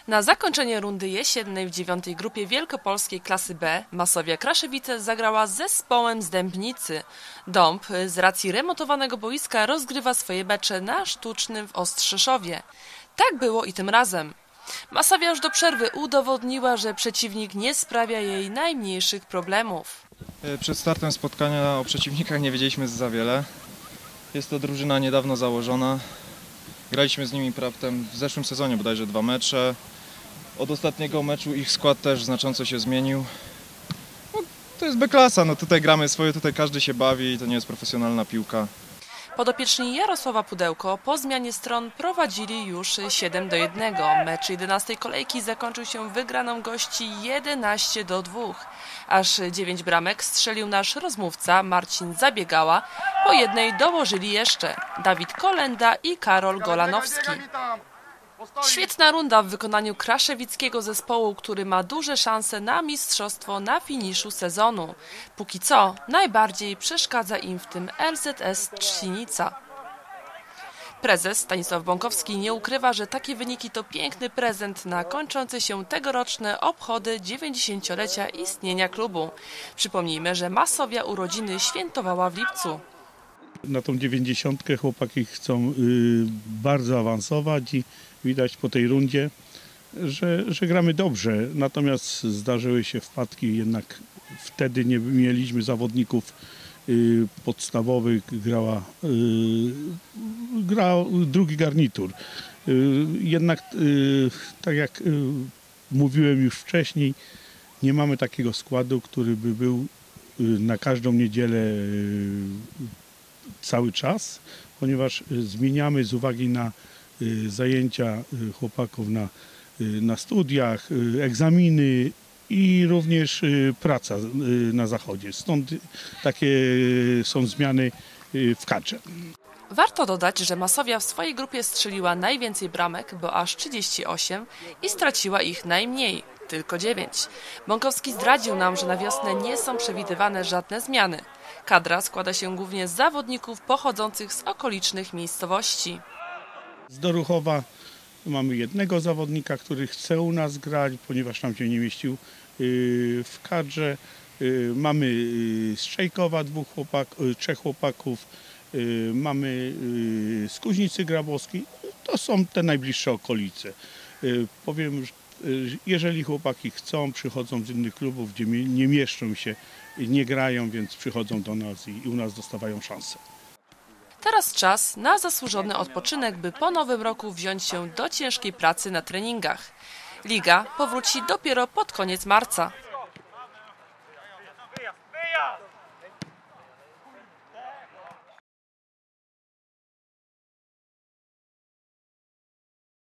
Na zakończenie rundy jesiennej w 9. grupie wielkopolskiej klasy B Masowia Kraszewice zagrała z zespołem z Dębnicy. Dąb z racji remontowanego boiska rozgrywa swoje mecze na sztucznym w Ostrzeszowie. Tak było i tym razem. Masowia już do przerwy udowodniła, że przeciwnik nie sprawia jej najmniejszych problemów. Przed startem spotkania o przeciwnikach nie wiedzieliśmy za wiele. Jest to drużyna niedawno założona. Graliśmy z nimi raptem w zeszłym sezonie bodajże 2 mecze. Od ostatniego meczu ich skład też znacząco się zmienił. To jest B-klasa, tutaj gramy swoje, tutaj każdy się bawi, to nie jest profesjonalna piłka. Podopieczni Jarosława Pudełko po zmianie stron prowadzili już 7-1. Mecz 11. kolejki zakończył się wygraną gości 11-2. Aż 9 bramek strzelił nasz rozmówca Marcin Zabiegała. Po jednej dołożyli jeszcze Dawid Kolenda i Karol Golanowski. Świetna runda w wykonaniu kraszewickiego zespołu, który ma duże szanse na mistrzostwo na finiszu sezonu. Póki co najbardziej przeszkadza im w tym LZS Trzcinica. Prezes Stanisław Bąkowski nie ukrywa, że takie wyniki to piękny prezent na kończące się tegoroczne obchody 90-lecia istnienia klubu. Przypomnijmy, że Masowia urodziny świętowała w lipcu. Na tą 90 chłopaki chcą bardzo awansować i widać po tej rundzie, że gramy dobrze. Natomiast zdarzyły się wpadki, jednak wtedy nie mieliśmy zawodników podstawowych, grał drugi garnitur. Jednak tak jak mówiłem już wcześniej, nie mamy takiego składu, który by był na każdą niedzielę cały czas, ponieważ zmieniamy z uwagi na zajęcia chłopaków na studiach, egzaminy i również praca na zachodzie. Stąd takie są zmiany w kadrze. Warto dodać, że Masowia w swojej grupie strzeliła najwięcej bramek, bo aż 38 i straciła ich najmniej, tylko 9. Bąkowski zdradził nam, że na wiosnę nie są przewidywane żadne zmiany. Kadra składa się głównie z zawodników pochodzących z okolicznych miejscowości. Z Doruchowa mamy jednego zawodnika, który chce u nas grać, ponieważ tam się nie mieścił w kadrze. Mamy z Czejkowa 3 chłopaków. Mamy z Kuźnicy Grabowskiej. To są te najbliższe okolice. Powiem, jeżeli chłopaki chcą, przychodzą z innych klubów, gdzie nie mieszczą się, nie grają, więc przychodzą do nas i u nas dostawają szansę. Teraz czas na zasłużony odpoczynek, by po nowym roku wziąć się do ciężkiej pracy na treningach. Liga powróci dopiero pod koniec marca.